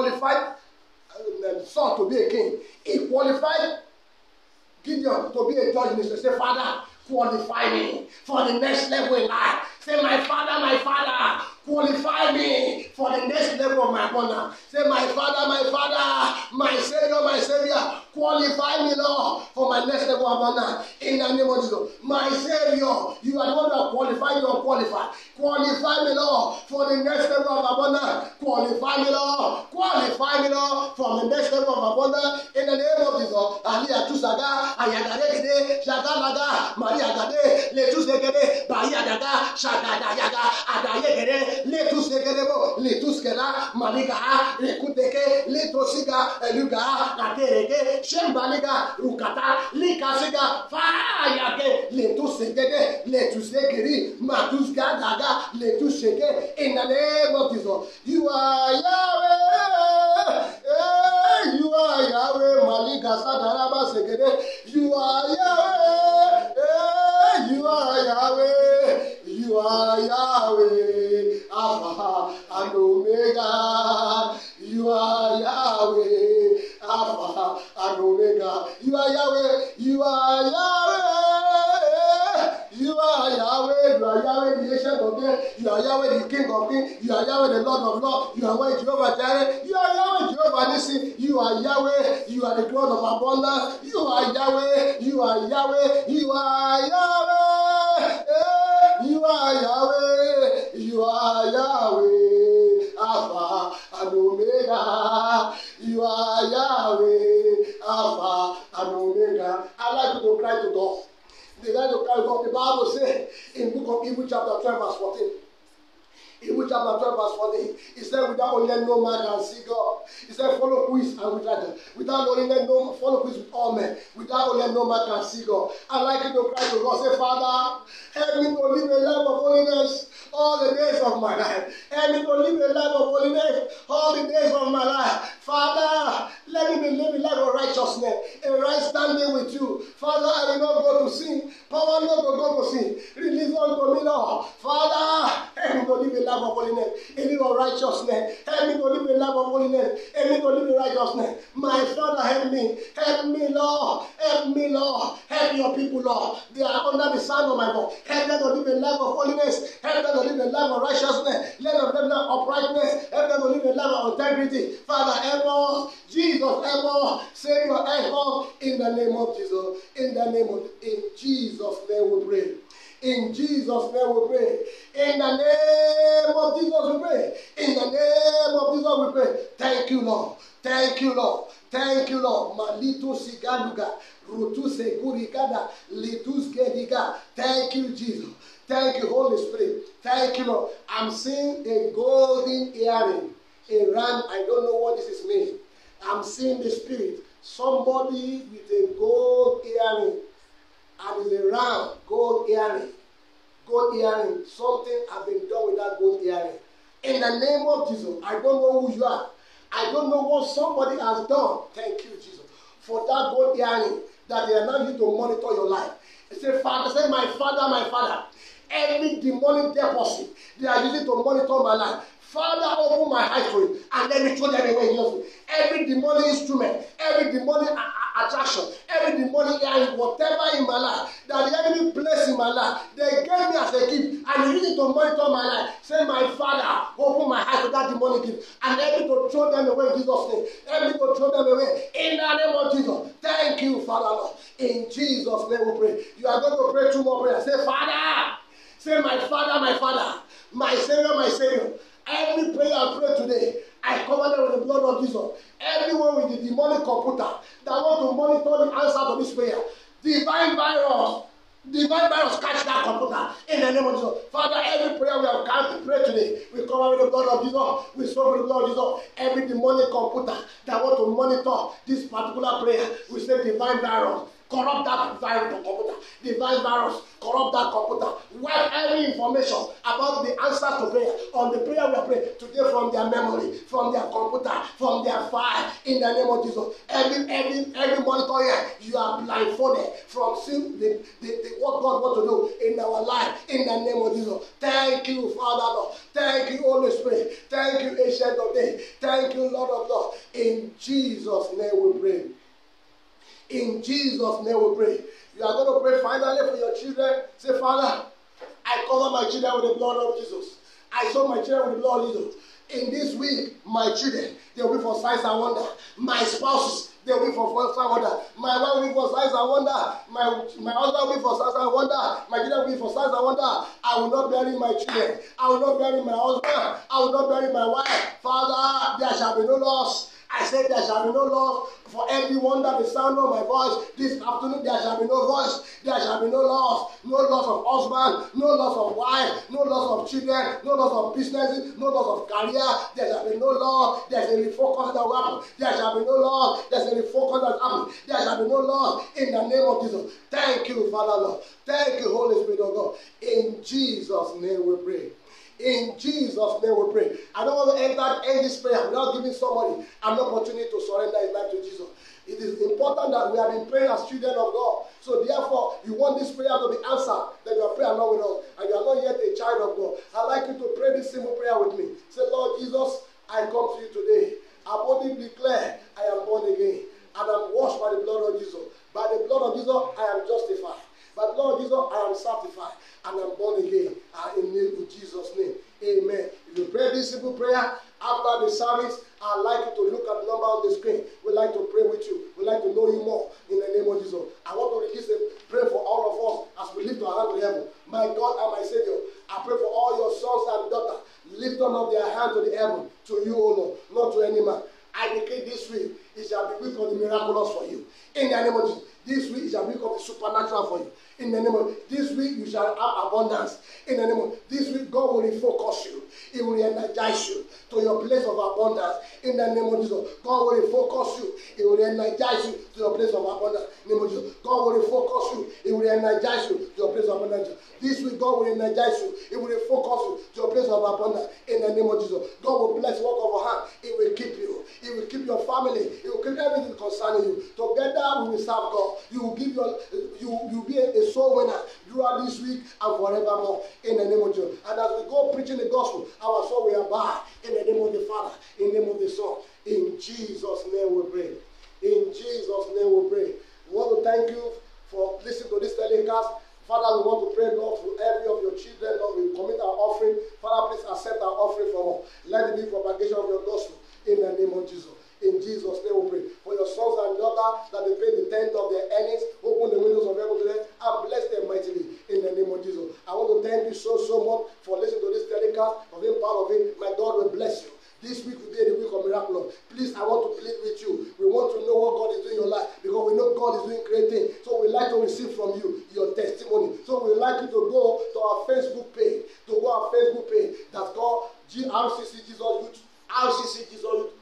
Saul to be a king. He qualified Gideon to be a judge in Israel. Say, Father, qualify me for the next level in life. Say, my Father, qualify me for the next level of my abundance. Say, my Father, my Savior, qualify me, Lord, for my next level of abundance. In the name of Jesus. My Savior, you are the one that qualified the unqualified. Qualify me, Lord, for the next level of abundance. Qualify me, Lord. Qualify me, Lord, for the next level of abundance. In the name of Jesus. Alia Tusaga, Ayagade, Shagalaga, Maria Gade, Letusegade, Bahia Daga, Shagada Yaga, Adayegade, Letusegedebo, Letuskeda, Maliga, Lekuteke, Letosiga, Eluga, Atereke, Shembaliga, Rukata, Likasiga, Fayake, Letusegede, Letusegeri, Matusga Daga, Letusege, in the name of Jesus. You are Yahweh. You are Yahweh, Malika Sadaraba Segede. You are Yahweh. You are Yahweh. You are Yahweh. Alpha and Omega. You are Yahweh. Alpha and Omega. You are Yahweh. You are Yahweh. You are Yahweh. You are Yahweh, the ancient of days. You are Yahweh, the King of kings. You are Yahweh, the Lord of lords. You are Yahweh, Jehovah Jireh. You are Yahweh, Jehovah Nissi. You are Yahweh. You are the God of abundance. You are Yahweh. You are Yahweh. You are Yahweh. You are Yahweh. You are Yahweh. Alpha and Omega. You are Yahweh. Alpha and Omega. I like you to cry to God. The guy to cry to God. The Bible says in book of Hebrews chapter 12 verse 14. Hebrews chapter 12 verse 14. He said, without holiness no man can see God. He said, follow quiz and without holiness no follow quiz with all men. Without holiness no man can see God. I like you to cry to God. Say, Father, help me to live a life of holiness all the days of my life. Help me to live a life of holiness all the days of my life. Father, let me live a life of righteousness, a right standing with you. Father, I will not go to sin. Power not to go to sin. Release unto me, Lord. Father, help me to live a life of holiness, a life of righteousness. Help me to live a life of holiness, a life to live in righteousness. My Father, help me. Help me, Lord. Help me, Lord. Help your people, Lord. They are under the sound of my voice. Help them to live a life of holiness. Help them to live a life of righteousness. Let them live a life of uprightness. Help them to live a life of integrity. Father, help us. Jesus, help us. Savior, help us. In the name of Jesus. In Jesus' name we pray. In Jesus' name we pray. In the name of Jesus we pray. In the name of Jesus we pray. Thank you, Lord. Thank you, Lord. Thank you, Lord. Malito sigaluga. Rutu segurigada. Litus gediga. Thank you, Jesus. Thank you, Holy Spirit. Thank you, Lord. I'm seeing a golden earring. A ram. I don't know what this is mean. I'm seeing the Spirit. Somebody with a gold earring. And it's a round gold earring. Gold earring. Something has been done with that gold earring. In the name of Jesus, I don't know who you are. I don't know what somebody has done. Thank you, Jesus, for that gold earring that they are now using to monitor your life. Say, Father, say, my Father, every demonic deposit they are using to monitor my life. Father, open my eyes to it and let me throw them away. Every demonic instrument, every demonic attraction, every demonic area, whatever in my life that the enemy placed in my life, they gave me as a gift and they use it to monitor my life. Say, my Father, open my eyes to that demonic gift and help me to throw them away in Jesus' name. Help me to throw them away in the name of Jesus. Thank you, Father, Lord. In Jesus' name we pray. You are going to pray two more prayers. Say, Father. Say, my Father, my Savior. Every prayer I pray today, I cover them with the blood of Jesus. Everyone with the demonic computer that want to monitor the answer to this prayer, divine virus catch that computer in the name of Jesus. Father, every prayer we have come to pray today, we cover with the blood of Jesus. We soak with the blood of Jesus. Every demonic computer that want to monitor this particular prayer, we say divine virus corrupt that computer. The virus, corrupt that computer. Wipe every information about the answer to prayer on the prayer we are praying today from their memory, from their computer, from their file, in the name of Jesus. Every monitor here, you are blindfolded from seeing what God wants to do in our life, in the name of Jesus. Thank you, Father Lord. Thank you, Holy Spirit. Thank you, Ancient of Days. Thank you, Lord of Lords. In Jesus' name we pray. In Jesus' name we pray. You are going to pray finally for your children. Say, Father, I cover my children with the blood of Jesus. I soak my children with the blood of Jesus. In this week, my children, they will be for signs and wonder. My spouses, they will be for signs and wonder. My wife will be for signs and wonder. My husband will be for signs and wonder. My children will be for signs and wonder. I will not bury my children. I will not bury my husband. I will not bury my wife. Father, there shall be no loss. I said there shall be no loss for everyone that the sound of my voice. This afternoon there shall be no voice. There shall be no loss. No loss of husband. No loss of wife. No loss of children. No loss of businesses. No loss of career. There shall be no loss. There's a refocus that will happen. There shall be no loss. There's a refocus that happen. There shall be no loss in the name of Jesus. Thank you, Father Lord. Thank you, Holy Spirit of God. In Jesus' name we pray. In Jesus' name we pray. I don't want to end this prayer without giving somebody an opportunity to surrender his life to Jesus. It is important that we have been praying as children of God. So therefore, you want this prayer to be answered, then you are praying along with us, and you are not yet a child of God. I'd like you to pray this simple prayer with me. Say, Lord Jesus, I come to you today. I boldly declare I am born again, and I'm washed by the blood of Jesus. By the blood of Jesus, I am justified. By the blood of Jesus, I am sanctified, and I'm born again. In Jesus' name, amen. If you pray this simple prayer after the service, I'd like you to look at the number on the screen. We'd like to pray with you. We'd like to know you more in the name of Jesus. I want to release a prayer for all of us as we lift our hand to heaven. My God and my Savior, I pray for all your sons and daughters. Lift up their hand to the heaven, to you, O Lord, not to any man. I declare this week, it shall be week of the miraculous for you. In the name of Jesus. This week, it shall be week of the supernatural for you. In the name of this week, you shall have abundance. In the name of this week, God will refocus you. He will energize you to your place of abundance. In the name of Jesus, God will refocus you. He will energize you to your place of abundance. In the name of Jesus, God will refocus you. He will energize you to your place of abundance. This week, God will energize you. He will refocus you to your place of abundance. In the name of Jesus, God will bless the work of your hand. He will keep you. He will keep your family. He will keep everything concerning you. Together, we will serve God. You will give you will be a soul winner throughout this week and forevermore. In the name of Jesus. And as we go preaching the gospel, our soul will abide. In the name of the Father. In the name of the Son. In Jesus' name we pray. In Jesus' name we pray. We want to thank you for listening to this telecast. Father, we want to pray, Lord, for every of your children. Lord, we commit our offering. Father, please accept our offering from us. Let it be propagation of your gospel. In the name of Jesus. In Jesus' name we pray. For your sons and daughters, that they pay the tenth of their earnings, open the windows of heaven to them, and bless them mightily. In the name of Jesus. I want to thank you so much for listening to this telecast, for being part of it. My God will bless you. This week will be the week of miraculous. Please, I want to plead with you. We want to know what God is doing in your life, because we know God is doing great things. So we like to receive from you your testimony. So we like you to go to our Facebook page. That's called RCC Jesus Youth. RCC Jesus Youth.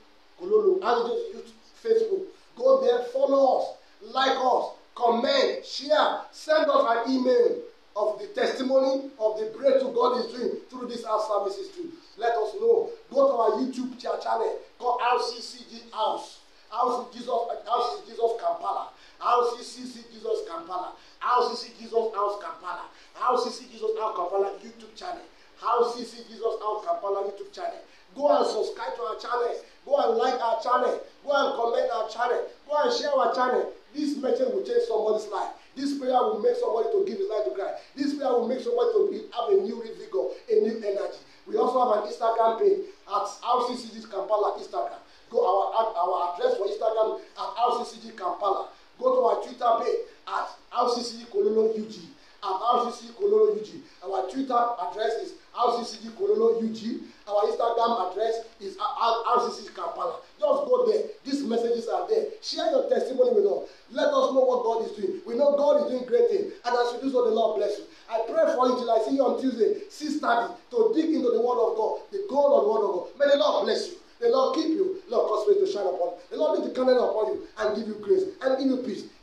Youth Facebook. Go there, follow us, like us, comment, share, send us an email of the testimony of the breakthrough God is doing through these our services too. Let us know. Go to our YouTube channel called RCCG House. RCC Jesus Kampala. RCC Jesus Kampala. RCC Jesus House Kampala. RCC Jesus House Kampala YouTube channel. RCC Jesus House Kampala YouTube channel. Go and subscribe to our channel. Go and like our channel. Go and comment our channel. Go and share our channel. This message will change somebody's life. This prayer will make somebody to give his life to Christ. This prayer will make somebody to have a new vigor, a new energy. We also have an Instagram page at RCCG Kampala Instagram. Go our address for Instagram at RCCG Kampala. Go to our Twitter page at RCCG Kololo UG. At RCCG Kololo UG. Our Twitter address is RCCG Kololo UG. Our Instagram address is RCCG Kampala. Just go there. These messages are there. Share your testimony with us. Let us know what God is doing. We know God is doing great things. And as you do so, the Lord bless you. I pray for you till I see you on Tuesday, 6:30, to dig into the Word of God, the gold of the Word of God. May the Lord bless you. The Lord keep you. The Lord cause faith to shine upon you. The Lord need to come upon you and give you grace and give you peace.